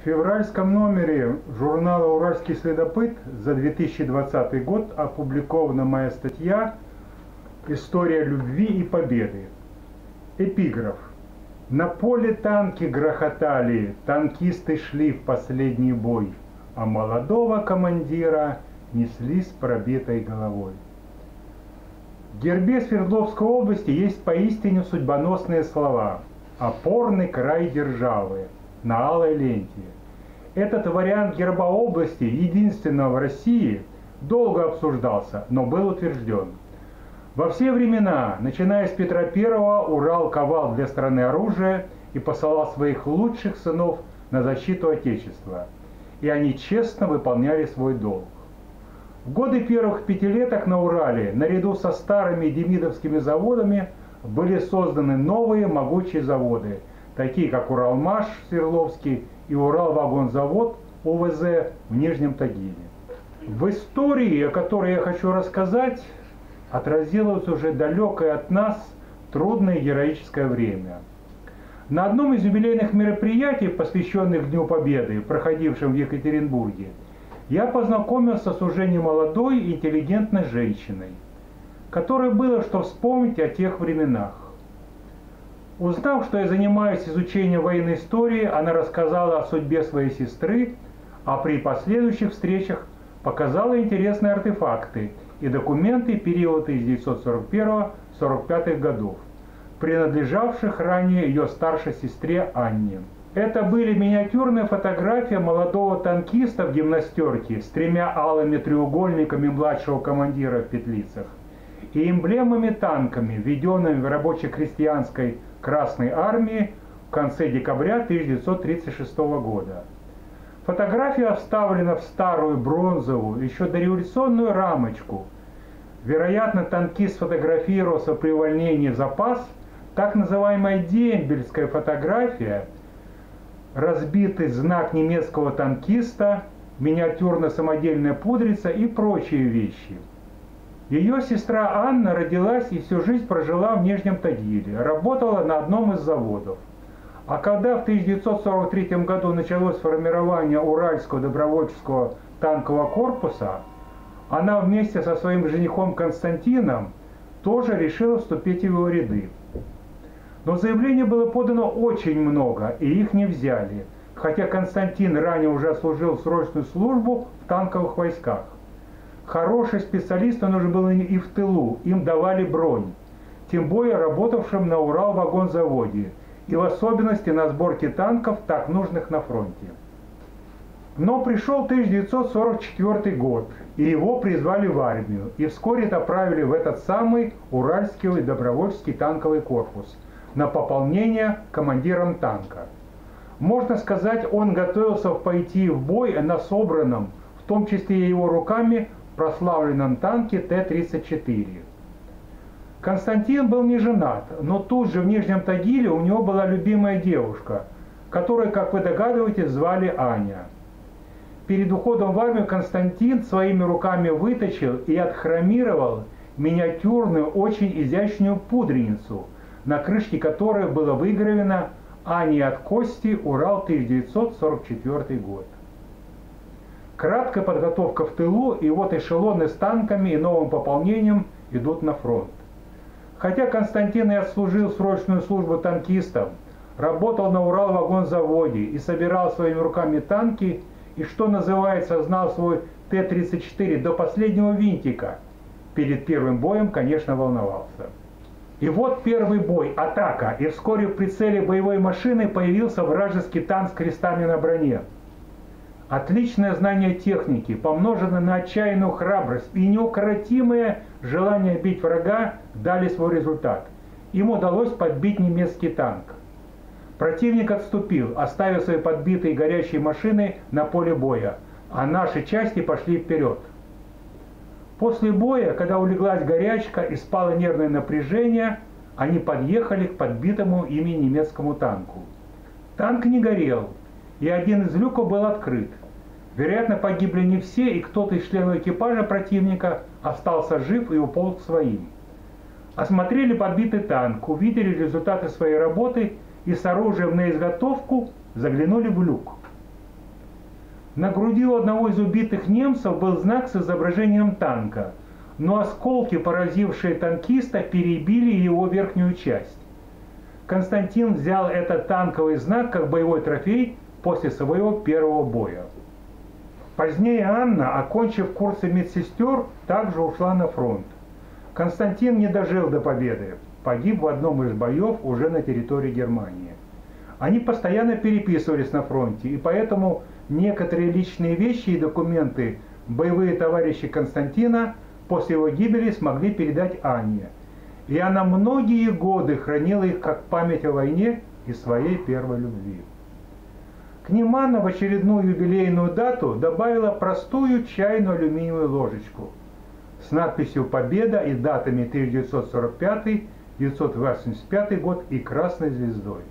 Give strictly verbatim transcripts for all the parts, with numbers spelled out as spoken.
В февральском номере журнала «Уральский следопыт» за две тысячи двадцатый год опубликована моя статья «История любви и победы». Эпиграф. На поле танки грохотали, танкисты шли в последний бой, а молодого командира несли с пробитой головой. В гербе Свердловской области есть поистине судьбоносные слова «Опорный край державы» на алой ленте. Этот вариант герба области, единственного в России, долго обсуждался, но был утвержден. Во все времена, начиная с Петра Первого, Урал ковал для страны оружие и посылал своих лучших сынов на защиту Отечества. И они честно выполняли свой долг. В годы первых пятилеток на Урале, наряду со старыми демидовскими заводами, были созданы новые могучие заводы, такие как Уралмаш Свердловский и Уралвагонзавод УВЗ в Нижнем Тагиле. В истории, о которой я хочу рассказать, отразилось уже далекое от нас трудное героическое время. На одном из юбилейных мероприятий, посвященных Дню Победы, проходившем в Екатеринбурге, я познакомился с уже немолодой интеллигентной женщиной, которой было что вспомнить о тех временах. Узнав, что я занимаюсь изучением военной истории, она рассказала о судьбе своей сестры, а при последующих встречах показала интересные артефакты и документы периода тысяча девятьсот сорок первого — сорок пятого годов, принадлежавших ранее ее старшей сестре Анне. Это были миниатюрные фотографии молодого танкиста в гимнастерке с тремя алыми треугольниками младшего командира в петлицах и эмблемами-танками, введенными в рабоче-крестьянской Красной армии в конце декабря тысяча девятьсот тридцать шестого года. Фотография вставлена в старую бронзовую, еще дореволюционную рамочку. Вероятно, танкист сфотографировался при увольнении в запас. Так называемая дембельская фотография, разбитый знак немецкого танкиста, миниатюрно-самодельная пудрица и прочие вещи. Ее сестра Анна родилась и всю жизнь прожила в Нижнем Тагиле, работала на одном из заводов. А когда в тысяча девятьсот сорок третьем году началось формирование Уральского добровольческого танкового корпуса, она вместе со своим женихом Константином тоже решила вступить в его ряды. Но заявлений было подано очень много, и их не взяли, хотя Константин ранее уже служил срочную службу в танковых войсках. Хороший специалист он уже был и в тылу, им давали бронь, тем более работавшим на Уралвагонзаводе, и в особенности на сборке танков, так нужных на фронте. Но пришел тысяча девятьсот сорок четвёртый год, и его призвали в армию, и вскоре направили в этот самый Уральский добровольческий танковый корпус на пополнение командиром танка. Можно сказать, он готовился пойти в бой на собранном, в том числе и его руками, прославленном танке Т тридцать четыре. Константин был не женат, но тут же в Нижнем Тагиле у него была любимая девушка, которую, как вы догадываетесь, звали Аня. Перед уходом в армию Константин своими руками выточил и отхромировал миниатюрную, очень изящную пудреницу, на крышке которой было выгравлено «Ани от Кости, Урал, тысяча девятьсот сорок четвёртый год». Краткая подготовка в тылу, и вот эшелоны с танками и новым пополнением идут на фронт. Хотя Константин и отслужил срочную службу танкистом, работал на Уралвагонзаводе и собирал своими руками танки, и, что называется, знал свой Т тридцать четыре до последнего винтика, перед первым боем, конечно, волновался. И вот первый бой, атака, и вскоре в прицеле боевой машины появился вражеский танк с крестами на броне. Отличное знание техники, помноженное на отчаянную храбрость и неукротимое желание бить врага, дали свой результат. Им удалось подбить немецкий танк. Противник отступил, оставив свои подбитые горящие машины на поле боя, а наши части пошли вперед. После боя, когда улеглась горячка и спало нервное напряжение, они подъехали к подбитому ими немецкому танку. Танк не горел, и один из люков был открыт. Вероятно, погибли не все, и кто-то из членов экипажа противника остался жив и уполз к своим. Осмотрели подбитый танк, увидели результаты своей работы и с оружием на изготовку заглянули в люк. На груди у одного из убитых немцев был знак с изображением танка, но осколки, поразившие танкиста, перебили его верхнюю часть. Константин взял этот танковый знак как боевой трофей после своего первого боя. Позднее Анна, окончив курсы медсестер, также ушла на фронт. Константин не дожил до победы, погиб в одном из боев уже на территории Германии. Они постоянно переписывались на фронте, и поэтому некоторые личные вещи и документы боевые товарищи Константина после его гибели смогли передать Анне. И она многие годы хранила их как память о войне и своей первой любви. К ним Анна в очередную юбилейную дату добавила простую чайную алюминиевую ложечку с надписью «Победа» и датами тысяча девятьсот сорок пятый — тысяча девятьсот восемьдесят пятый год и красной звездой.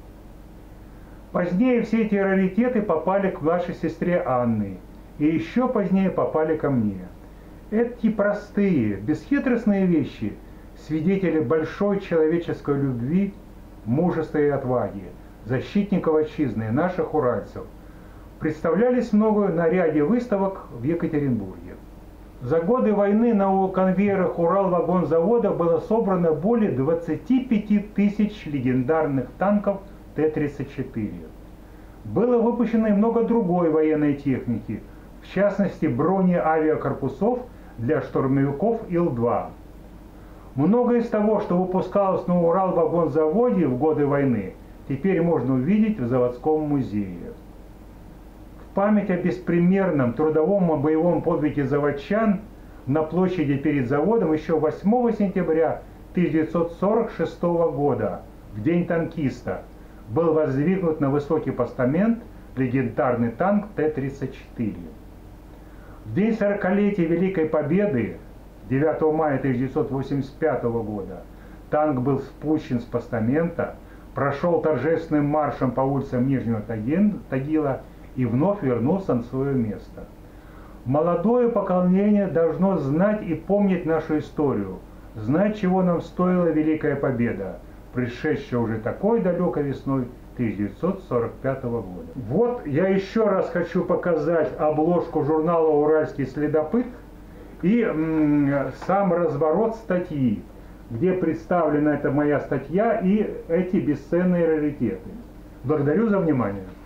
Позднее все эти раритеты попали к младшей сестре Анны, и еще позднее попали ко мне. Эти простые, бесхитростные вещи – свидетели большой человеческой любви, мужества и отваги, защитников отчизны, наших уральцев, представлялись многое на ряде выставок в Екатеринбурге. За годы войны на конвейерах Уралвагонзавода было собрано более двадцати пяти тысяч легендарных танков Т тридцать четыре. Было выпущено и много другой военной техники, в частности бронеавиакорпусов для штурмовиков Ил два. Многое из того, что выпускалось на Уралвагонзаводе в годы войны, теперь можно увидеть в заводском музее. В память о беспримерном трудовом и боевом подвиге заводчан на площади перед заводом еще восьмого сентября тысяча девятьсот сорок шестого года, в День танкиста, был воздвигнут на высокий постамент легендарный танк Т тридцать четыре. В день сорокалетия Великой Победы, девятого мая тысяча девятьсот восемьдесят пятого года, танк был спущен с постамента, прошел торжественным маршем по улицам Нижнего Тагила и вновь вернулся на свое место. Молодое поколение должно знать и помнить нашу историю, знать, чего нам стоила Великая Победа, пришедшая уже такой далекой весной тысяча девятьсот сорок пятого года. Вот я еще раз хочу показать обложку журнала «Уральский следопыт» и м, сам разворот статьи, где представлена эта моя статья и эти бесценные раритеты. Благодарю за внимание.